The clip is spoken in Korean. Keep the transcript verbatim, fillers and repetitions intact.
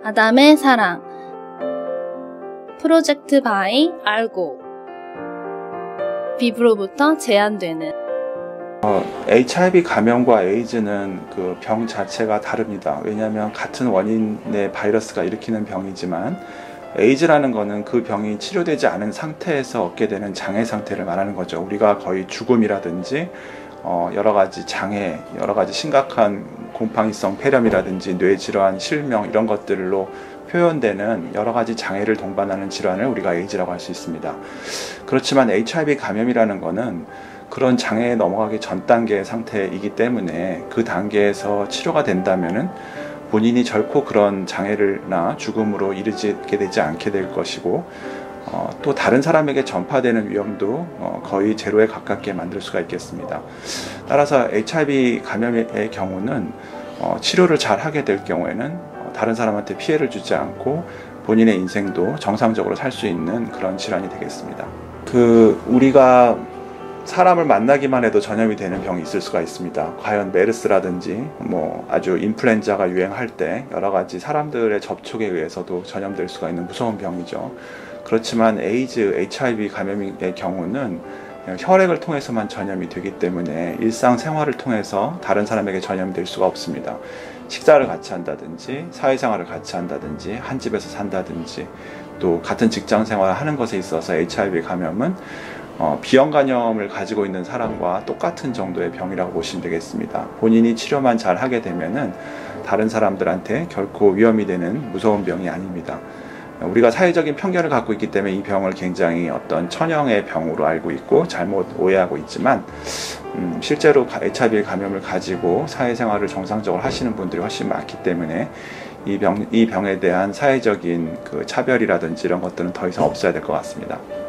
아담의 사랑 프로젝트 바이 알고 비브로부터 제안되는 어, 에이치아이브이 감염과 에이즈는 그 병 자체가 다릅니다. 왜냐하면 같은 원인의 바이러스가 일으키는 병이지만 에이즈라는 거는 그 병이 치료되지 않은 상태에서 얻게 되는 장애 상태를 말하는 거죠. 우리가 거의 죽음이라든지 어, 여러 가지 장애, 여러 가지 심각한 곰팡이성 폐렴이라든지 뇌질환, 실명 이런 것들로 표현되는 여러 가지 장애를 동반하는 질환을 우리가 에이즈라고 할 수 있습니다. 그렇지만 에이치아이브이 감염이라는 거는 그런 장애에 넘어가기 전 단계의 상태이기 때문에 그 단계에서 치료가 된다면은 본인이 결코 그런 장애를나 죽음으로 이르게 되지 않게 될 것이고 어, 또 다른 사람에게 전파되는 위험도 어, 거의 제로에 가깝게 만들 수가 있겠습니다. 따라서 에이치아이브이 감염의 경우는 어, 치료를 잘 하게 될 경우에는 어, 다른 사람한테 피해를 주지 않고 본인의 인생도 정상적으로 살 수 있는 그런 질환이 되겠습니다. 그 우리가 사람을 만나기만 해도 전염이 되는 병이 있을 수가 있습니다. 과연 메르스라든지 뭐 아주 인플루엔자가 유행할 때 여러 가지 사람들의 접촉에 의해서도 전염될 수가 있는 무서운 병이죠. 그렇지만 에이즈, 에이치아이브이 감염의 경우는 혈액을 통해서만 전염이 되기 때문에 일상생활을 통해서 다른 사람에게 전염이 될 수가 없습니다. 식사를 같이 한다든지 사회생활을 같이 한다든지 한 집에서 산다든지 또 같은 직장 생활을 하는 것에 있어서 에이치아이브이 감염은 어, 비형 간염을 가지고 있는 사람과 똑같은 정도의 병이라고 보시면 되겠습니다. 본인이 치료만 잘 하게 되면은 다른 사람들한테 결코 위험이 되는 무서운 병이 아닙니다. 우리가 사회적인 편견을 갖고 있기 때문에 이 병을 굉장히 어떤 천형의 병으로 알고 있고 잘못 오해하고 있지만 음, 실제로 에이치아이브이 감염을 가지고 사회생활을 정상적으로 하시는 분들이 훨씬 많기 때문에 이 병, 이 병에 대한 사회적인 그 차별이라든지 이런 것들은 더 이상 없어야 될 것 같습니다.